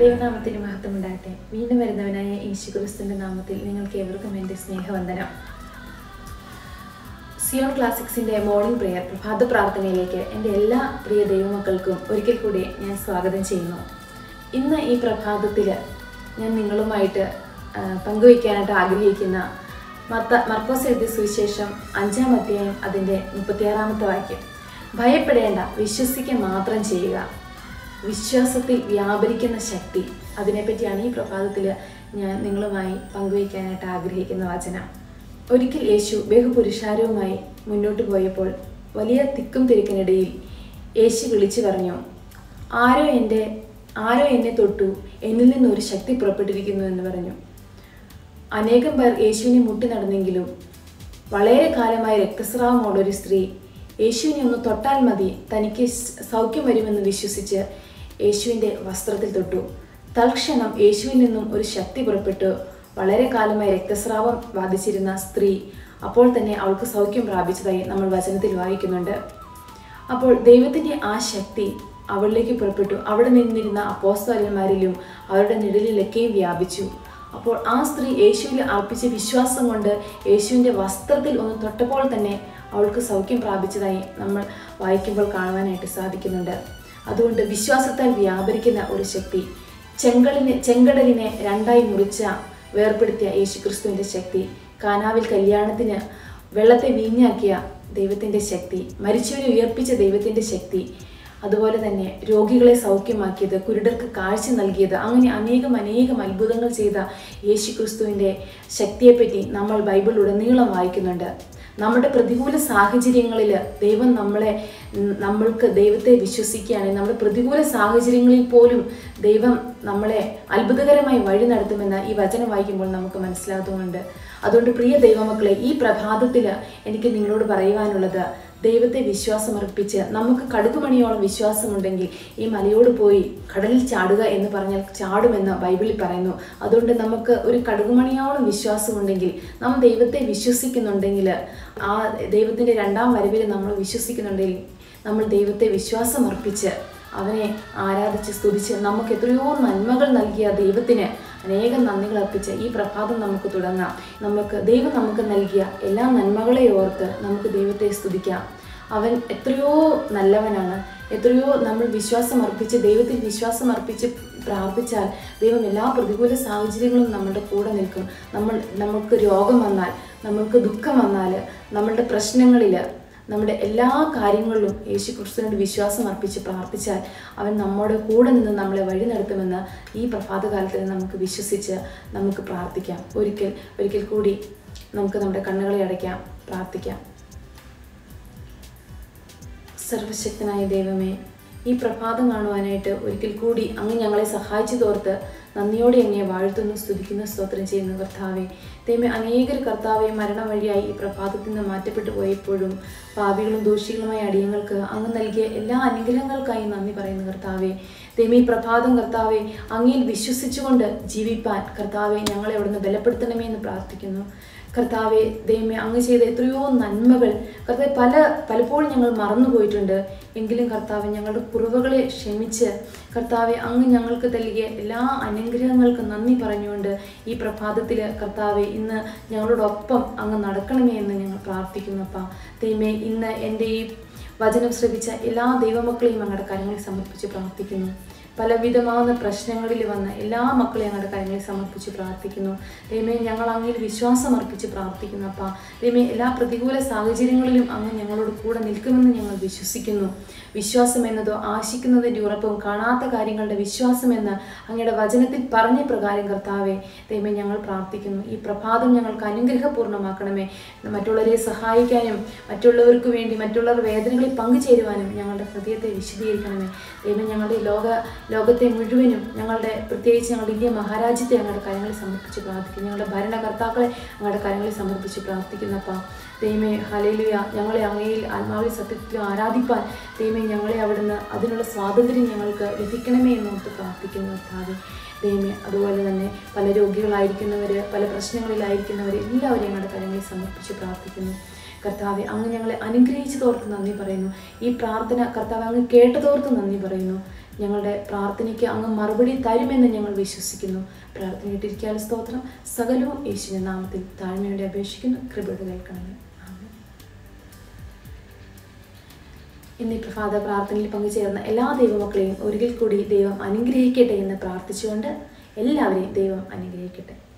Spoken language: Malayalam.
ദൈവനാമത്തിന് മഹത്വമുണ്ടാകട്ടെ. വീണ്ടും വരുന്നവനായ യേശുക്രിസ്തുവിന്റെ നാമത്തിൽ നിങ്ങൾക്ക് ഏവർക്കും എൻ്റെ സ്നേഹവന്ദനം. സിയോൺ ക്ലാസിക്സിന്റെ മോർണിംഗ് പ്രെയർ പ്രഭാത പ്രാർത്ഥനയിലേക്ക് എൻ്റെ എല്ലാ പ്രിയ ദൈവമക്കൾക്കും ഒരിക്കൽ കൂടി ഞാൻ സ്വാഗതം ചെയ്യുന്നു. ഇന്ന് ഈ പ്രഭാതത്തിൽ ഞാൻ നിങ്ങളുമായിട്ട് പങ്കുവയ്ക്കാനായിട്ട് ആഗ്രഹിക്കുന്ന മർക്കോസ് എഴുതിയ സുവിശേഷം 5-ാം അധ്യായം അതിൻ്റെ 36-ാമത്തെ വാക്യം. ഭയപ്പെടേണ്ട, വിശ്വസിക്കുക മാത്രം ചെയ്യുക. വിശ്വാസത്തിൽ വ്യാപരിക്കുന്ന ശക്തി, അതിനെപ്പറ്റിയാണ് ഈ പ്രഭാതത്തിൽ ഞാൻ നിങ്ങളുമായി പങ്കുവയ്ക്കാനായിട്ട് ആഗ്രഹിക്കുന്ന വചനം. ഒരിക്കൽ യേശു ബഹുപുരുഷാരവുമായി മുന്നോട്ട് പോയപ്പോൾ വലിയ തിക്കും തിരക്കിനിടയിൽ യേശു വിളിച്ചു പറഞ്ഞു, ആരോ എന്നെ തൊട്ടു, എന്നിൽ നിന്നൊരു ശക്തി പുറപ്പെട്ടിരിക്കുന്നു എന്ന് പറഞ്ഞു. അനേകം പേർ യേശുവിനെ മുട്ടി നടന്നെങ്കിലും വളരെ കാലമായി രക്തസ്രാവമുള്ളൊരു സ്ത്രീ യേശുവിനെ ഒന്ന് തൊട്ടാൽ മതി, തനിക്ക് സൗഖ്യം വരുമെന്ന് വിശ്വസിച്ച് യേശുവിൻ്റെ വസ്ത്രത്തിൽ തൊട്ടു. തൽക്ഷണം യേശുവിൽ നിന്നും ഒരു ശക്തി പുറപ്പെട്ടു. വളരെ കാലമായി രക്തസ്രാവം ബാധിച്ചിരുന്ന സ്ത്രീ അപ്പോൾ തന്നെ അവൾക്ക് സൗഖ്യം പ്രാപിച്ചതായി നമ്മൾ വചനത്തിൽ വായിക്കുന്നുണ്ട്. അപ്പോൾ ദൈവത്തിൻ്റെ ആ ശക്തി അവളിലേക്ക് പുറപ്പെട്ടു. അവിടെ നിന്നിരുന്ന അപ്പോസ്തലന്മാരിലും അവരുടെ നിഴലിലൊക്കെയും വ്യാപിച്ചു. അപ്പോൾ ആ സ്ത്രീ യേശുവിൽ അർപ്പിച്ച വിശ്വാസം കൊണ്ട് യേശുവിൻ്റെ വസ്ത്രത്തിൽ ഒന്ന് തൊട്ടപ്പോൾ തന്നെ അവൾക്ക് സൗഖ്യം പ്രാപിച്ചതായി നമ്മൾ വായിക്കുമ്പോൾ കാണുവാനായിട്ട് സാധിക്കുന്നുണ്ട്. അതുകൊണ്ട് വിശ്വാസത്താൽ വ്യാപരിക്കുന്ന ഒരു ശക്തി, ചെങ്കടലിനെ രണ്ടായി വേർപെടുത്തിയ യേശുക്രിസ്തുവിൻ്റെ ശക്തി, കാനാവിൽ കല്യാണത്തിന് വെള്ളത്തെ വീഞ്ഞാക്കിയ ദൈവത്തിൻ്റെ ശക്തി, മരിച്ചവരെ ഉയർപ്പിച്ച ദൈവത്തിൻ്റെ ശക്തി, അതുപോലെ തന്നെ രോഗികളെ സൗഖ്യമാക്കിയത്, കുരുടർക്ക് കാഴ്ച നൽകിയത്, അങ്ങനെ അനേകം അത്ഭുതങ്ങൾ ചെയ്ത യേശുക്രിസ്തുവിൻ്റെ ശക്തിയെപ്പറ്റി നമ്മൾ ബൈബിൾ ഉടനീളം വായിക്കുന്നുണ്ട്. നമ്മുടെ പ്രതികൂല സാഹചര്യങ്ങളിൽ ദൈവം നമ്മൾക്ക് ദൈവത്തെ വിശ്വസിക്കുകയാണെങ്കിൽ നമ്മുടെ പ്രതികൂല സാഹചര്യങ്ങളിൽ പോലും ദൈവം നമ്മളെ അത്ഭുതകരമായി വഴി നടത്തുമെന്ന് ഈ വചനം വായിക്കുമ്പോൾ നമുക്ക് മനസ്സിലാകുന്നുണ്ട്. അതുകൊണ്ട് പ്രിയ ദൈവമക്കളെ, ഈ പ്രഭാതത്തിൽ എനിക്ക് നിങ്ങളോട് പറയുവാനുള്ളത്, ദൈവത്തെ വിശ്വാസമർപ്പിച്ച് നമുക്ക് കടുകുമണിയോളം വിശ്വാസമുണ്ടെങ്കിൽ ഈ മലയോട് പോയി കടലിൽ ചാടുക എന്ന് പറഞ്ഞാൽ ചാടുമെന്ന് ബൈബിളിൽ പറയുന്നു. അതുകൊണ്ട് നമുക്ക് ഒരു കടുകുമണിയോളം വിശ്വാസമുണ്ടെങ്കിൽ, നാം ദൈവത്തെ വിശ്വസിക്കുന്നുണ്ടെങ്കിൽ, ആ ദൈവത്തിൻ്റെ 2ാം വരവിൽ നമ്മൾ വിശ്വസിക്കുന്നുണ്ടെങ്കിൽ, നമ്മൾ ദൈവത്തെ വിശ്വാസമർപ്പിച്ച് അവനെ ആരാധിച്ച് സ്തുതിച്ച് നമുക്ക് എത്രയോ നന്മകൾ നൽകിയ ദൈവത്തിന് അനേകം നന്ദികൾ അർപ്പിച്ച് ഈ പ്രഭാതം നമുക്ക് തുടങ്ങാം. ദൈവം നമുക്ക് നൽകിയ എല്ലാ നന്മകളെ ഓർത്ത് നമുക്ക് ദൈവത്തെ സ്തുതിക്കാം. അവൻ എത്രയോ നല്ലവനാണ്. എത്രയോ നമ്മൾ ദൈവത്തിൽ വിശ്വാസം അർപ്പിച്ച് പ്രാർത്ഥിച്ചാൽ ദൈവം എല്ലാ പ്രതികൂല സാഹചര്യങ്ങളും നമ്മുടെ കൂടെ നിൽക്കും. നമുക്ക് രോഗം വന്നാൽ, നമ്മൾക്ക് ദുഃഖം വന്നാൽ, നമ്മളുടെ പ്രശ്നങ്ങളിൽ, നമ്മുടെ എല്ലാ കാര്യങ്ങളിലും യേശുക്രിസ്തുവിനോട് വിശ്വാസം അർപ്പിച്ച് പ്രാർത്ഥിച്ചാൽ അവൻ നമ്മുടെ കൂടെ നിന്ന് നമ്മളെ വഴി നടത്തുമെന്ന് ഈ പ്രഭാതകാലത്തിൽ നമുക്ക് വിശ്വസിച്ച് നമുക്ക് പ്രാർത്ഥിക്കാം. ഒരിക്കൽ കൂടി നമുക്ക് നമ്മുടെ കണ്ണുകളെ അടയ്ക്കാം, പ്രാർത്ഥിക്കാം. സർവശക്തനായ ദൈവമേ, ഈ പ്രഭാതം കാണുവാനായിട്ട് ഒരിക്കൽ കൂടി അങ്ങ് ഞങ്ങളെ സഹായിച്ചതോർത്ത് നന്ദിയോടെ അങ്ങയെ വാഴ്ത്തുന്നു, സ്തുതിക്കുന്നു, സ്തോത്രം ചെയ്യുന്നു. കർത്താവെ, ദൈവമേ, അനേകർ കർത്താവെ മരണം വഴിയായി ഈ പ്രഭാതത്തിൽ നിന്ന് മാറ്റപ്പെട്ടു പോയപ്പോഴും പാപികളും ദോഷികളുമായ അടിയങ്ങൾക്ക് അങ്ങ് നൽകിയ എല്ലാ അനുഗ്രഹങ്ങൾക്കായി നന്ദി പറയുന്നു. കർത്താവെ, ദൈവമേ, ഈ പ്രഭാതം കർത്താവെ അങ്ങയിൽ വിശ്വസിച്ചുകൊണ്ട് ജീവിപ്പാൻ കർത്താവെ ഞങ്ങളെ അവിടുന്ന് ബലപ്പെടുത്തണമേ എന്ന് പ്രാർത്ഥിക്കുന്നു. കർത്താവെ, ദൈവമേ, അങ്ങ് ചെയ്ത എത്രയോ നന്മകൾ കർത്താവെ പലപ്പോഴും ഞങ്ങൾ മറന്നുപോയിട്ടുണ്ട്. എങ്കിലും കർത്താവെ, ഞങ്ങളുടെ കുറവുകളെ ക്ഷമിച്ച് കർത്താവെ അങ്ങ് ഞങ്ങൾക്ക് നൽകിയ എല്ലാ അനുഗ്രഹങ്ങൾക്കും നന്ദി പറഞ്ഞുകൊണ്ട് ഈ പ്രഭാതത്തിൽ കർത്താവെ ഇന്ന് ഞങ്ങളോടൊപ്പം അങ്ങ് നടക്കണമേ എന്ന് ഞങ്ങൾ പ്രാർത്ഥിക്കുന്നു. അപ്പാ ദൈവമേ, ഇന്ന് എൻ്റെ ഈ വചനം ശ്രവിച്ച എല്ലാ ദൈവമക്കളെയും അങ്ങയുടെ കരങ്ങളിൽ സമർപ്പിച്ച് പ്രാർത്ഥിക്കുന്നു. പലവിധമാകുന്ന പ്രശ്നങ്ങളിൽ വന്ന എല്ലാ മക്കളെയും ഞങ്ങളുടെ കരങ്ങളിൽ സമർപ്പിച്ച് പ്രാർത്ഥിക്കുന്നു. ദൈവമേ, ഞങ്ങൾ അങ്ങയിൽ വിശ്വാസം അർപ്പിച്ച് പ്രാർത്ഥിക്കുന്നു. അപ്പാ ദൈവമേ, എല്ലാ പ്രതികൂല സാഹചര്യങ്ങളിലും അങ്ങ് ഞങ്ങളോട് കൂടെ നിൽക്കുമെന്ന് ഞങ്ങൾ വിശ്വസിക്കുന്നു. വിശ്വാസം എന്നതോ ആശിക്കുന്നതിൻ്റെ ഉറപ്പും കാണാത്ത കാര്യങ്ങളുടെ വിശ്വാസമെന്ന് അങ്ങയുടെ വചനത്തിൽ പറഞ്ഞ പ്രകാരം കർത്താവെ ദൈവമേ ഞങ്ങൾ പ്രാർത്ഥിക്കുന്നു. ഈ പ്രഭാതം ഞങ്ങൾക്ക് അനുഗ്രഹപൂർണ്ണമാക്കണമേ. മറ്റുള്ളവരെ സഹായിക്കാനും മറ്റുള്ളവർക്ക് വേണ്ടി മറ്റുള്ളവർ വേദനകളിൽ പങ്കുചേരുവാനും ഞങ്ങളുടെ ഹൃദയത്തെ വിശദീകരിക്കണമേ. ദൈവം ഞങ്ങളുടെ ലോകത്തെ മുഴുവനും പ്രത്യേകിച്ച് ഞങ്ങളുടെ ഇന്ത്യ മഹാരാജ്യത്തെ ഞങ്ങളുടെ കാര്യങ്ങളിൽ സമർപ്പിച്ച് പ്രാർത്ഥിക്കുന്നു. ഞങ്ങളുടെ ഭരണകർത്താക്കളെ ഞങ്ങളുടെ കാര്യങ്ങളിൽ സമർപ്പിച്ച് പ്രാർത്ഥിക്കുന്നപ്പാ ദൈവമേ, ഹല്ലേലൂയ, ഞങ്ങളെ അങ്ങയിൽ ആത്മാവിൽ സത്യത്തിൽ ആരാധിപ്പാൻ ദൈവമേ ഞങ്ങളെ അവിടുന്ന് അതിനുള്ള സ്വാതന്ത്ര്യം ഞങ്ങൾക്ക് ലഭിക്കണമേ എന്നോർത്ത് പ്രാർത്ഥിക്കുന്നു. കർത്താവേ ദൈവമേ, അതുപോലെ തന്നെ പല രോഗികളായിരിക്കുന്നവർ, പല പ്രശ്നങ്ങളിലായിരിക്കുന്നവർ എല്ലാവരെയും ഞങ്ങളുടെ കാര്യങ്ങളിൽ സമർപ്പിച്ച് പ്രാർത്ഥിക്കുന്നു. കർത്താവെ, അങ്ങ് ഞങ്ങളെ അനുഗ്രഹിച്ചതോർത്ത് നന്ദി പറയുന്നു. ഈ പ്രാർത്ഥന കർത്താവ് അങ്ങ് കേട്ടതോർത്ത് നന്ദി പറയുന്നു. ഞങ്ങളുടെ പ്രാർത്ഥനയ്ക്ക് അങ്ങ് മറുപടി തരുമെന്ന് ഞങ്ങൾ വിശ്വസിക്കുന്നു. പ്രാർത്ഥനയിട്ടിരിക്കാനുള്ള സ്തോത്രം. സകലവും യേശുവിന്റെ നാമത്തിൽ താഴ്മയോടെ അപേക്ഷിക്കുന്നു. കൃപയോടെ കേൾക്കണമേ. ആമേൻ. ഇന്ന് ഈ പ്രഭാത പ്രാർത്ഥനയിൽ പങ്കുചേർന്ന എല്ലാ ദൈവമക്കളെയും ഒരിക്കൽ കൂടി ദൈവം അനുഗ്രഹിക്കട്ടെ എന്ന് പ്രാർത്ഥിച്ചുകൊണ്ട് എല്ലാവരെയും ദൈവം അനുഗ്രഹിക്കട്ടെ.